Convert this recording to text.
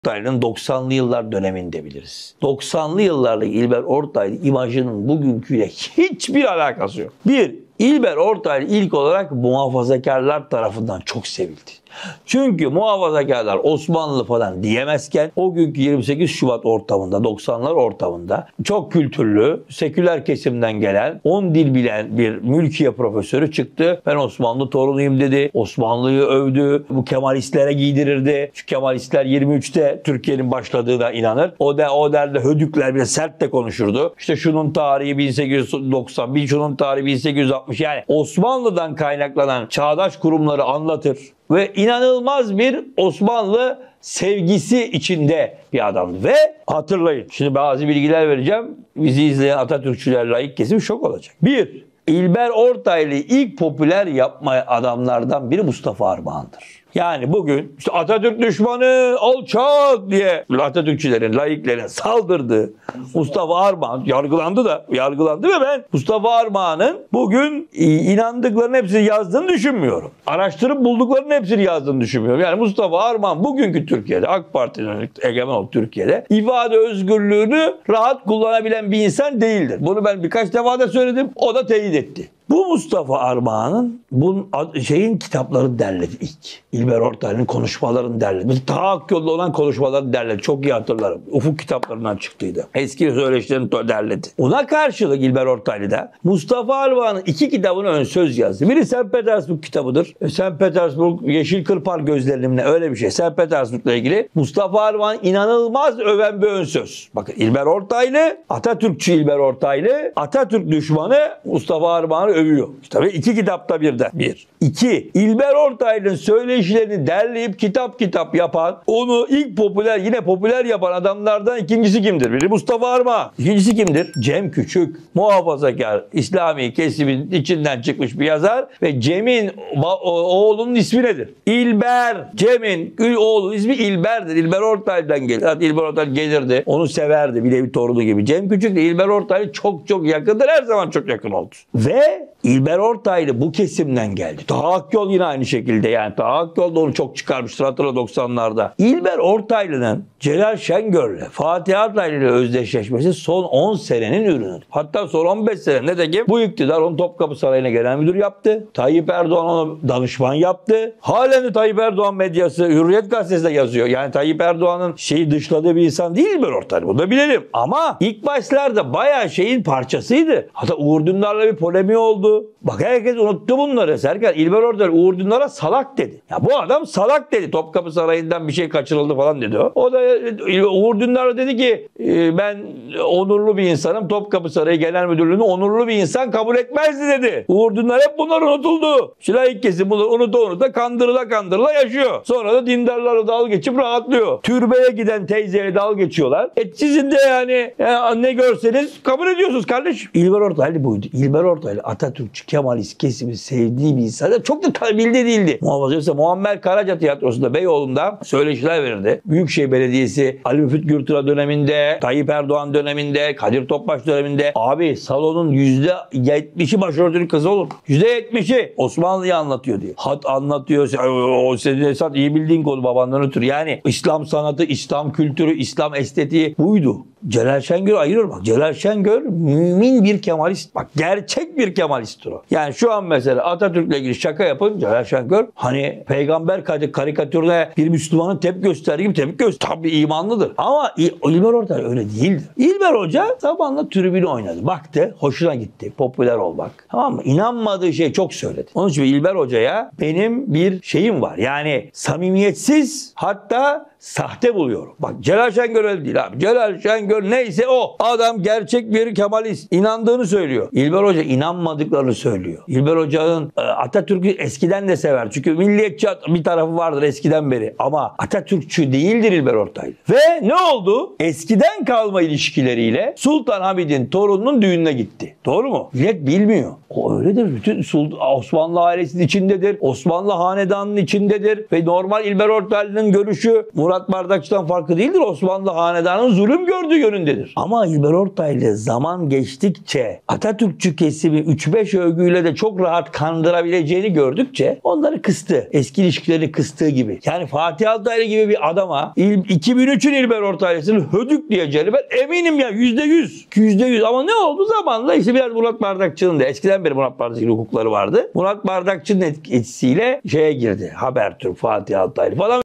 Ortaylı'nın 90'lı yıllar döneminde biliriz. 90'lı yıllardaki İlber Ortaylı imajının bugünküyle hiçbir alakası yok. İlber Ortaylı ilk olarak muhafazakarlar tarafından çok sevildi. Çünkü muhafazakarlar Osmanlı falan diyemezken o günkü 28 Şubat ortamında, 90'lar ortamında çok kültürlü, seküler kesimden gelen, 10 dil bilen bir mülkiye profesörü çıktı. Ben Osmanlı torunuyum dedi. Osmanlı'yı övdü. Bu Kemalistlere giydirirdi. Şu Kemalistler 23'te Türkiye'nin başladığına inanır. O derdi hödükler bile sert de konuşurdu. İşte şunun tarihi 1890, şunun tarihi 1860. Yani Osmanlı'dan kaynaklanan çağdaş kurumları anlatır. Ve inanılmaz bir Osmanlı sevgisi içinde bir adamdı. Ve hatırlayın, şimdi bazı bilgiler vereceğim. Bizi izleyen Atatürkçüler, laik kesim şok olacak. İlber Ortaylı ilk popüler yapma adamlardan biri Mustafa Armağan'dır. Yani bugün işte Atatürk düşmanı, alçak diye Atatürkçülerin, laiklerin saldırdığı Mustafa Armağan yargılandı ve ben Mustafa Armağan'ın bugün inandıklarının hepsini yazdığını düşünmüyorum. Araştırıp bulduklarının hepsini yazdığını düşünmüyorum. Yani Mustafa Armağan bugünkü Türkiye'de, AK Parti'nin egemen olduğu Türkiye'de ifade özgürlüğünü rahat kullanabilen bir insan değildir. Bunu ben birkaç defa da söyledim. O da teyit etti. Bu Mustafa Armağan'ın kitaplarını derledi ilk. İlber Ortaylı'nın konuşmalarını derledi. Tahakkülde olan konuşmalarını derledi. Çok iyi hatırlarım. Ufuk kitaplarından çıktıydı. Eski söyleşilerini derledi. Ona karşılık İlber Ortaylı da Mustafa Armağan'ın 2 kitabını ön söz yazdı. Biri St. Petersburg kitabıdır. St. Petersburg Yeşil Kırpar gözlerimle öyle bir şey. St. Petersburg'la ilgili Mustafa Armağan inanılmaz öven bir ön söz. Bakın İlber Ortaylı, Atatürkçü İlber Ortaylı, Atatürk düşmanı Mustafa Armağan'ı övüyor. Tabii 2 kitapta birden. 2. İlber Ortaylı'nın söyleşilerini derleyip kitap yapan, onu ilk popüler yapan adamlardan ikincisi kimdir? Biri Mustafa Armağan. İkincisi kimdir? Cem Küçük. Muhafazakar, İslami kesimin içinden çıkmış bir yazar ve Cem'in oğlunun ismi nedir? İlber. Cem'in oğlunun ismi İlber'dir. İlber Ortaylı'dan gelir. Hatta İlber Ortaylı gelirdi. Onu severdi. Bir de bir torunu gibi. Cem Küçük de İlber Ortaylı çok yakındır. Her zaman çok yakın oldu. Ve İlber Ortaylı bu kesimden geldi. Tahakkül yine aynı şekilde, yani Tahakkül de onu çok çıkarmıştır, hatırla 90'larda. İlber Ortaylı'nın Celal Şengör'le, Fatih Altaylı ile özdeşleşmesi son 10 senenin ürünüdür. Hatta son 15 sene. Nitekim bu iktidar onu Topkapı Sarayı'na genel müdür yaptı. Tayyip Erdoğan onu danışman yaptı. Halen de Tayyip Erdoğan medyası Hürriyet Gazetesi'nde yazıyor. Yani Tayyip Erdoğan'ın dışladığı bir insan değil İlber Ortaylı. Bunu da bilelim. Ama ilk başlarda bayağı parçasıydı. Hatta Uğur Dündar'la bir polemiği oldu. Bak herkes unuttu bunları. Serkan, İlber Ortaylı Uğur Dündar'a salak dedi. Ya bu adam salak dedi. Topkapı Sarayı'ndan bir şey kaçırıldı falan dedi o. O da Uğur Dündar dedi ki ben onurlu bir insanım. Topkapı Sarayı Genel Müdürlüğü'nü onurlu bir insan kabul etmezdi dedi. Uğur Dündar hep bunlar unutuldu. Laik kesim bunları unuta kandırıla yaşıyor. Sonra da dindarlarla dalga geçip rahatlıyor. Türbeye giden teyzeyle dalga geçiyorlar. Sizin de yani ne görseniz kabul ediyorsunuz kardeşim. İlber Ortaylı buydu. İlber Ortaylı Atatürkçü, Kemalist kesimi sevdiği bir insan. Çok da bildiği değildi. Muhafaza Muammer Karaca Tiyatrosu'nda Beyoğlu'nda söyleşiler verirdi. Büyükşehir Belediyesi Ali Müfit Gürtürk döneminde, Tayyip Erdoğan döneminde, Kadir Topbaş döneminde abi salonun %70'i başörtülü kız olur. %70'i Osmanlı'yı anlatıyor diye. Hat anlatıyor. O senin Esat iyi bildiğin konu babandan ötürü. Yani İslam sanatı, İslam kültürü, İslam estetiği buydu. Celal Şengör ayırır bak. Celal Şengör mümin bir Kemalist. Bak gerçek bir Kemalisttir o. Yani şu an mesela Atatürk'le ilgili şaka yapın. Celal Şengör hani peygamber karikatürüne bir Müslümanın tepki gösterdiği gibi tepki gösterir. Tabii imanlıdır. Ama İlber Ortaylı öyle değildir. İlber Hoca zamanla tribünü oynadı. Baktı. Hoşuna gitti. Popüler olmak. Tamam mı? İnanmadığı şey çok söyledi. Onun için İlber Hoca'ya benim bir şeyim var. Yani samimiyetsiz, hatta sahte buluyorum. Bak Celal Şengör öyle değil abi. Celal Şengör neyse o. Adam gerçek bir Kemalist. İnandığını söylüyor. İlber Hoca inanmadıklarını söylüyor. İlber Hoca'nın Atatürk'ü eskiden de sever. Çünkü milliyetçi bir tarafı vardır eskiden beri. Ama Atatürkçü değildir İlber Ortaylı. Ve ne oldu? Eskiden kalma ilişkileriyle Sultan Hamid'in torununun düğününe gitti. Doğru mu? Millet bilmiyor. O öyledir. Bütün Osmanlı ailesinin içindedir. Osmanlı hanedanının içindedir. Ve normal İlber Ortaylı'nın görüşü Murat Murat Bardakçı'dan farkı değildir. Osmanlı hanedanının zulüm gördüğü yönündedir. Ama İlber Ortaylı zaman geçtikçe Atatürkçü kesimi 3-5 övgüyle de çok rahat kandırabileceğini gördükçe onları kıstı. Eski ilişkilerini kıstığı gibi. Yani Fatih Altaylı gibi bir adama 2003'ün İlber Ortaylı'sını hödük diyeceğini ben eminim ya %100. %100 ama ne oldu zamanla işte biraz Murat Bardakçı'nın da eskiden beri Murat Bardakçı'nın hukukları vardı. Murat Bardakçı'nın etkisiyle şeye girdi. Habertürk, Fatih Altaylı falan.